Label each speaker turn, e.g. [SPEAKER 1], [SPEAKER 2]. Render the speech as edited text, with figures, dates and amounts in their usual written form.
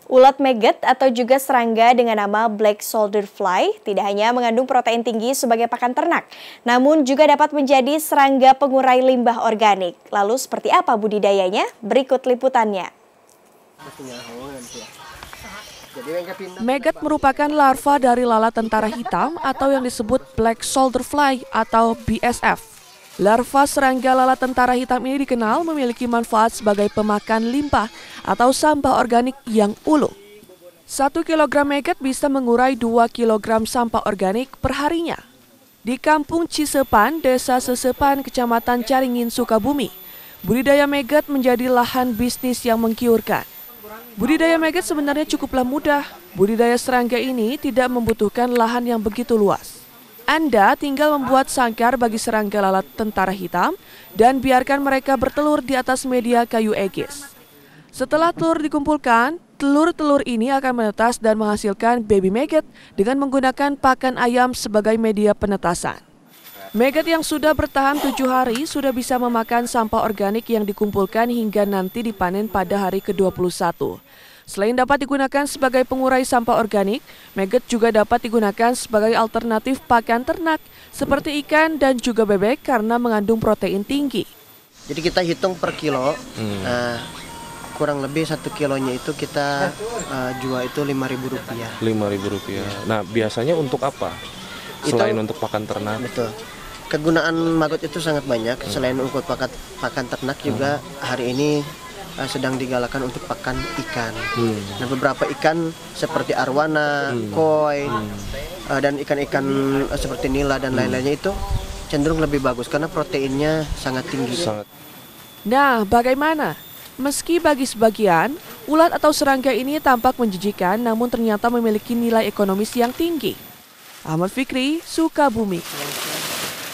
[SPEAKER 1] Ulat maggot atau juga serangga dengan nama black soldier fly tidak hanya mengandung protein tinggi sebagai pakan ternak, namun juga dapat menjadi serangga pengurai limbah organik. Lalu seperti apa budidayanya? Berikut liputannya.
[SPEAKER 2] Maggot merupakan larva dari lalat tentara hitam atau yang disebut black soldier fly atau BSF. Larva serangga lalat tentara hitam ini dikenal memiliki manfaat sebagai pemakan limbah atau sampah organik yang ulu. 1 kg maggot bisa mengurai 2 kg sampah organik perharinya. Di Kampung Cisepan, Desa Sesepan, Kecamatan Caringin, Sukabumi, budidaya maggot menjadi lahan bisnis yang menggiurkan. Budidaya maggot sebenarnya cukuplah mudah. Budidaya serangga ini tidak membutuhkan lahan yang begitu luas. Anda tinggal membuat sangkar bagi serangga lalat tentara hitam dan biarkan mereka bertelur di atas media kayu egis. Setelah telur dikumpulkan, telur-telur ini akan menetas dan menghasilkan baby maggot dengan menggunakan pakan ayam sebagai media penetasan. Maggot yang sudah bertahan 7 hari sudah bisa memakan sampah organik yang dikumpulkan hingga nanti dipanen pada hari ke-21. Selain dapat digunakan sebagai pengurai sampah organik, maggot juga dapat digunakan sebagai alternatif pakan ternak seperti ikan dan juga bebek karena mengandung protein tinggi.
[SPEAKER 3] Jadi kita hitung per kilo, kurang lebih 1 kilonya itu kita jual itu Rp5.000.
[SPEAKER 4] Rp5.000. Nah, biasanya untuk apa? Selain untuk pakan ternak?
[SPEAKER 3] Betul. Kegunaan maggot itu sangat banyak. Selain untuk pakan ternak juga hari ini sedang digalakan untuk pakan ikan. Nah, beberapa ikan seperti arwana, koi, dan ikan-ikan seperti nila dan lain-lainnya itu cenderung lebih bagus karena proteinnya sangat tinggi.
[SPEAKER 2] Nah, bagaimana? Meski bagi sebagian, ulat atau serangga ini tampak menjijikan namun ternyata memiliki nilai ekonomis yang tinggi. Ahmad Fikri, Sukabumi.